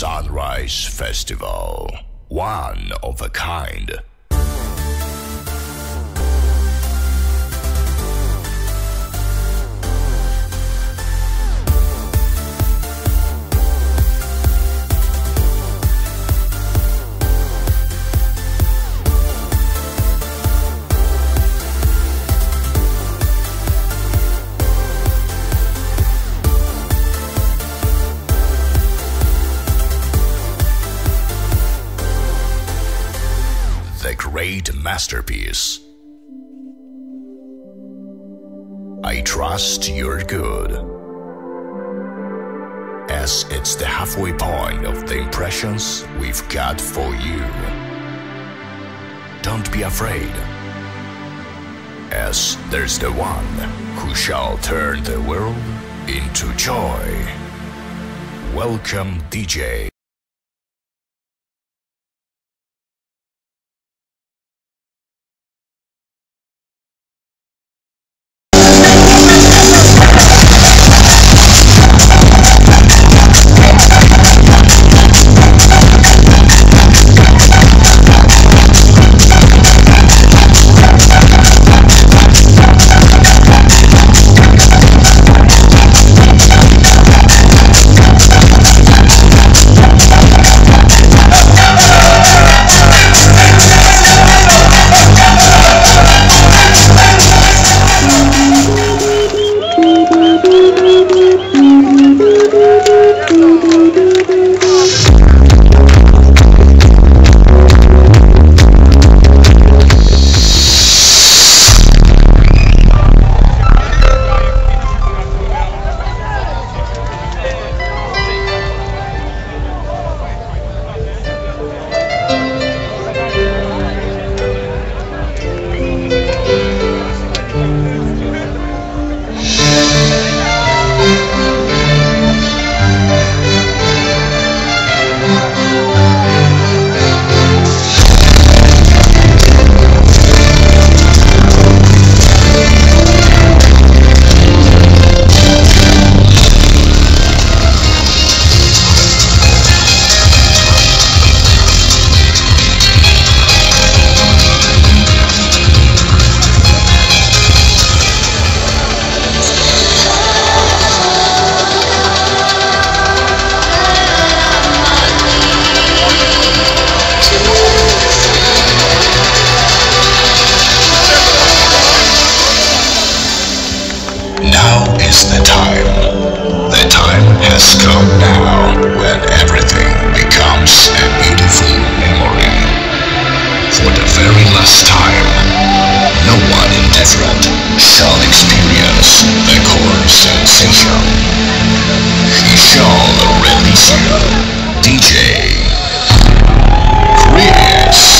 Sunrise Festival, one of a kind. The great masterpiece. I trust you're good, as it's the halfway point of the impressions we've got for you. Don't be afraid, as there's the one who shall turn the world into joy. Welcome, DJ. The time has come now when everything becomes a beautiful memory. For the very last time, no one indifferent shall experience the core sensation. He shall release you, DJ Chris.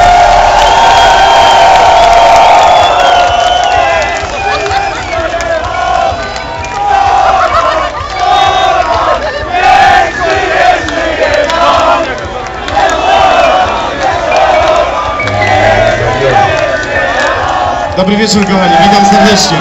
Dobry wieczór, kochani, witam serdecznie.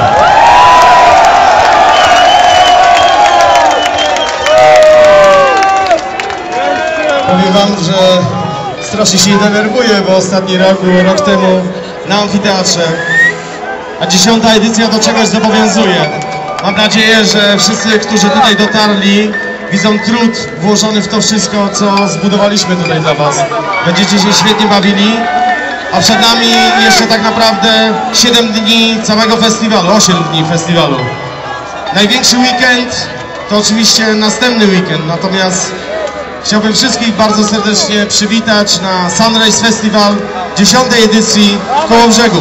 Powiem wam, że strasznie się denerwuję, bo ostatni rok był rok temu na amfiteatrze, a 10. edycja do czegoś zobowiązuje. Mam nadzieję, że wszyscy, którzy tutaj dotarli, widzą trud włożony w to wszystko, co zbudowaliśmy tutaj dla was. Będziecie się świetnie bawili. A przed nami jeszcze tak naprawdę 7 dni całego festiwalu, 8 dni festiwalu. Największy weekend to oczywiście następny weekend, natomiast chciałbym wszystkich bardzo serdecznie przywitać na Sunrise Festival 10. edycji w Kołobrzegu.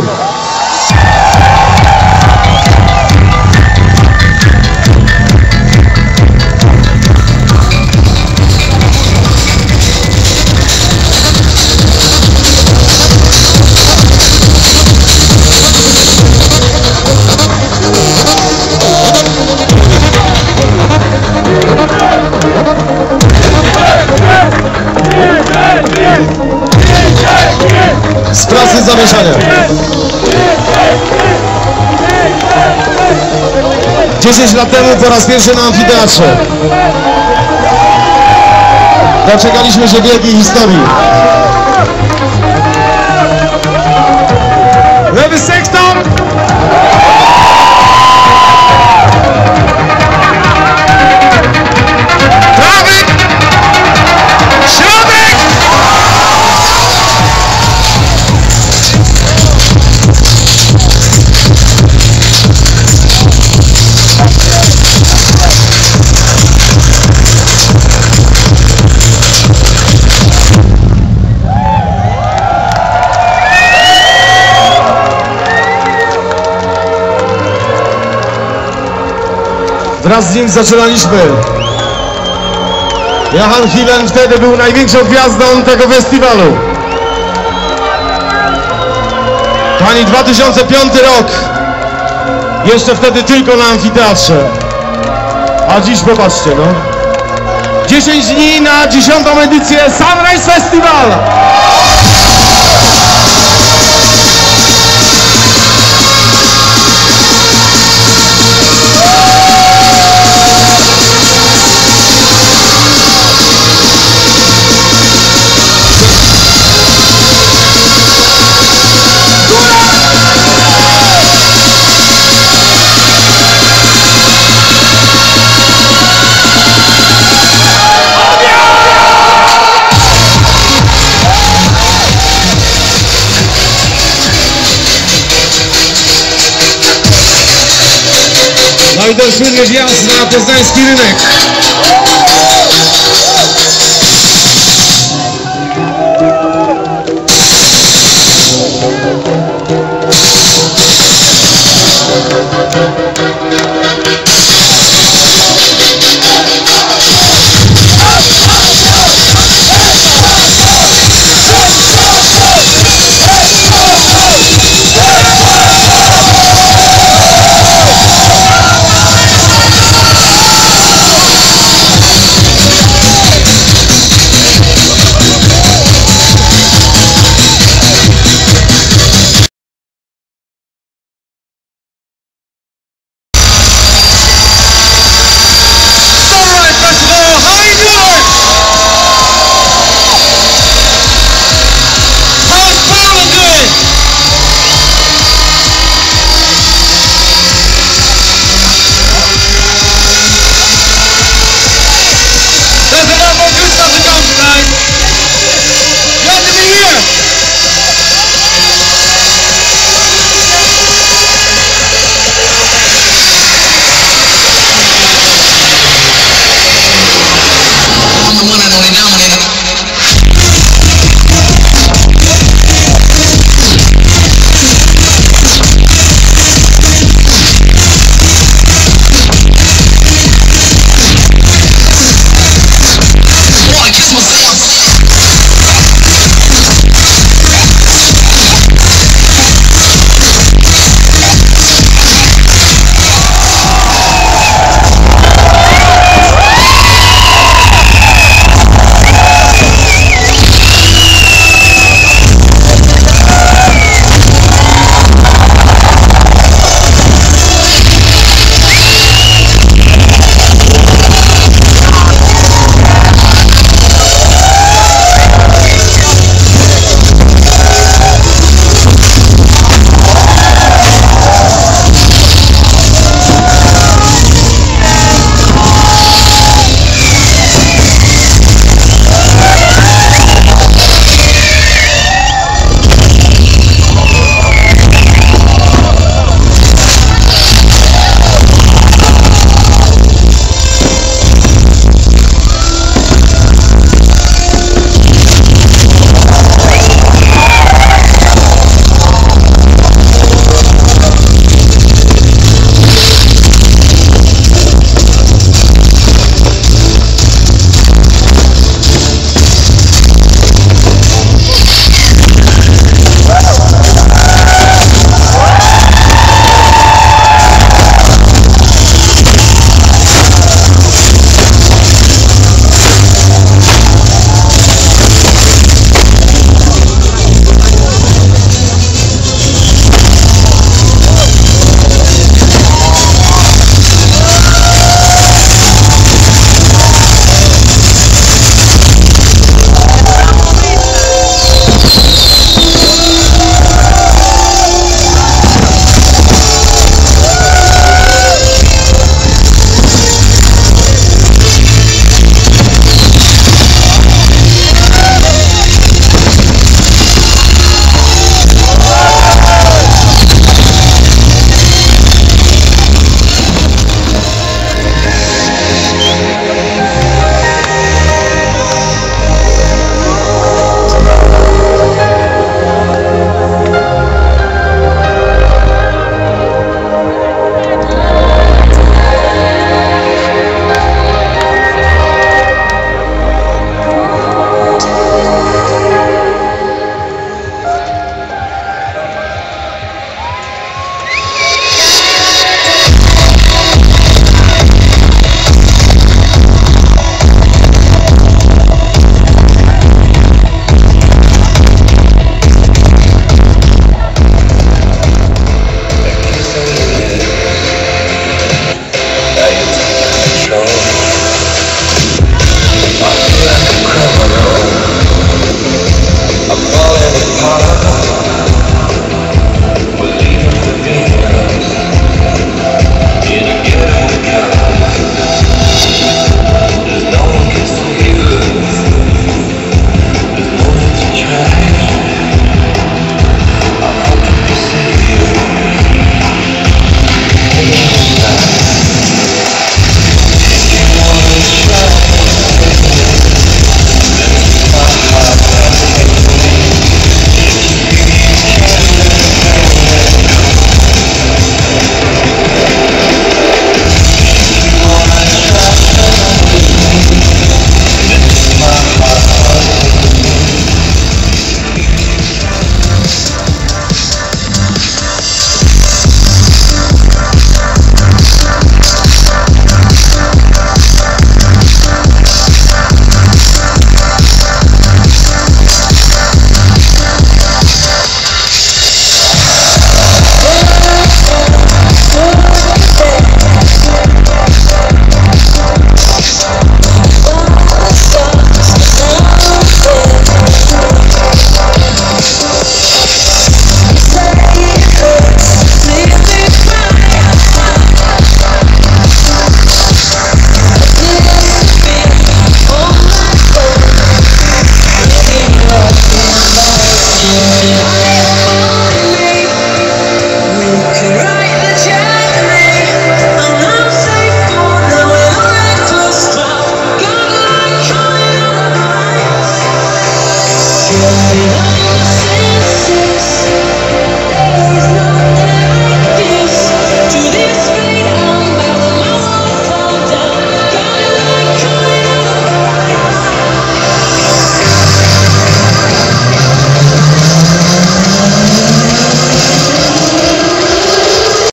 Z pracy zamieszania. 10 lat temu po raz pierwszy na amfiteatrze. Doczekaliśmy się wielkiej historii. Lewy sektor! Prawy! Środek! Wraz z nim zaczynaliśmy. Johan Hillen wtedy był największą gwiazdą tego festiwalu. Pani 2005 rok. Jeszcze wtedy tylko na amfiteatrze. A dziś popatrzcie, no. 10 dni na 10. edycję Sunrise Festival. No i ten słynny wjazd na poznański rynek.